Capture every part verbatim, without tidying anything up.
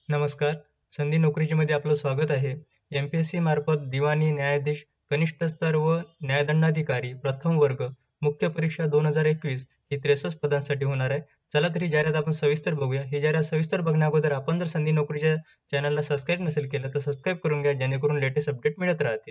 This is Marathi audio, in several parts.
नमस्कार. संधी नोकरीमध्ये आपलं स्वागत आहे. एम पी एस सी मार्फत दिवाणी न्यायाधीश कनिष्ठ स्तर व न्यायदंडाधिकारी प्रथम वर्ग मुख्य परीक्षा दोन हजार एकवीस ही त्रेसष्ट पदांसाठी होणार आहे. चला तरी जाहिरात आपण सविस्तर बघूया. ही जाहिरात सविस्तर बघण्या अगोदर आपण जर संधी नोकरीच्या चॅनलला सबस्क्राईब नसेल केलं तर सबस्क्राईब करून घ्या, जेणेकरून लेटेस्ट अपडेट मिळत राहतील.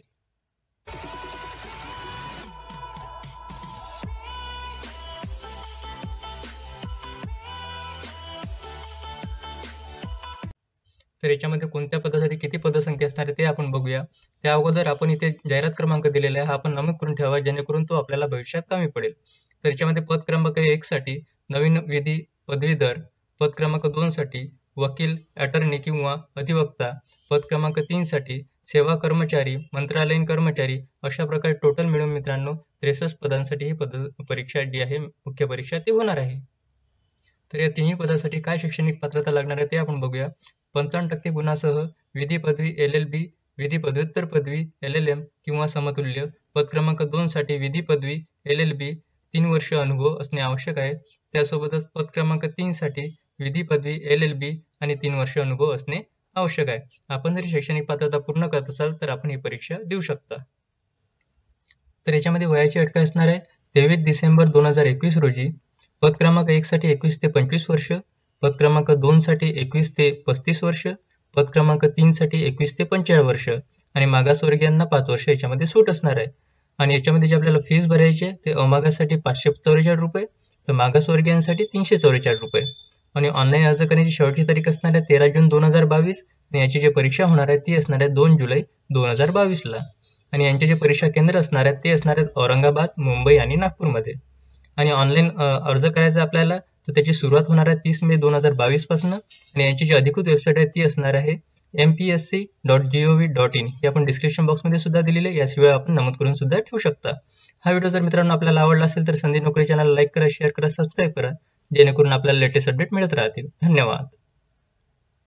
तर याच्यामध्ये कोणत्या पदासाठी किती पदसंख्या असणार आहे ते आपण बघूया. त्या अगोदर आपण इथे जाहिरात क्रमांक दिलेला आहे, हा आपण नमूद करून ठेवा, जेणेकरून तो आपल्याला भविष्यात कामी पडेल. तर याच्यामध्ये पद क्रमांक एक साठी नवीन विधी पदवीधर, पद क्रमांक दोन साठी वकील, अटर्नी किंवा अधिवक्ता, पद क्रमांक तीन साठी सेवा कर्मचारी, मंत्रालयीन कर्मचारी, अशा प्रकारे टोटल मिळून मित्रांनो त्रेसष्ट पदांसाठी ही पद परीक्षा जी आहे मुख्य परीक्षा ती होणार आहे. तर या तिन्ही पदासाठी काय शैक्षणिक पात्रता लागणार आहे ते आपण बघूया. पंचावन्न टक्के गुणासह विधी पदवी एल एल बी, विधी पदव्युत्तर पदवी एल एल एम किंवा समतुल्य, पद क्रमांक दोन साठी विधी पदवी एल एल बी, तीन वर्ष अनुभव असणे आवश्यक आहे. त्यासोबतच पद क्रमांक तीन साठी विधी पदवी एल एल बी आणि तीन वर्ष अनुभव असणे आवश्यक आहे. आपण जर शैक्षणिक पात्रता पूर्ण करत असाल तर आपण ही परीक्षा देऊ शकता. तर याच्यामध्ये वयाची अट काय असणार आहे, तेवीस डिसेंबर दोन हजार एकवीस रोजी पद क्रमांक एक साठी एकवीस ते पंचवीस वर्ष, पद क्रमांक दोन साठी एकवीस ते पस्तीस वर्ष, पद क्रमांक तीन साठी एकवीस ते पंचेचाळीस वर्ष आणि मागासवर्गीयांना पाच वर्ष याच्यामध्ये सूट असणार आहे. आणि याच्यामध्ये जे आपल्याला फीस भरायची आहे ते अमागासाठी पाचशे चौवेचाळीस रुपये, तर मागासवर्गीयांसाठी तीनशे चौवेचाळीस रुपये. आणि ऑनलाईन अर्ज करण्याची शेवटची तारीख असणार आहे तेरा जून दोन हजार बावीस आणि याची जी परीक्षा होणार आहे ती असणार आहे दोन जुलै दोन हजार बावीस ला. आणि यांचे जे परीक्षा केंद्र असणार आहेत ते असणार आहेत औरंगाबाद, मुंबई आणि नागपूरमध्ये. आणि ऑनलाईन अर्ज करायचा आपल्याला तर त्याची सुरुवात होणार आहे तीस मे दोन हजार बावीस पासून. आणि यांची जी अधिकृत वेबसाईट आहे ती असणार आहे M P S C dot G O V dot in. ही आपण डिस्क्रिप्शन बॉक्समध्ये सुद्धा दिलेली आहे, याशिवाय आपण नमूद करून सुद्धा ठेवू शकता. हा व्हिडिओ जर मित्रांनो आपल्याला आवडला असेल तर संधी नोकरी चॅनलला लाईक करा, शेअर करा, सबस्क्राईब करा, जेणेकरून आपल्याला लेटेस्ट अपडेट मिळत राहतील. धन्यवाद.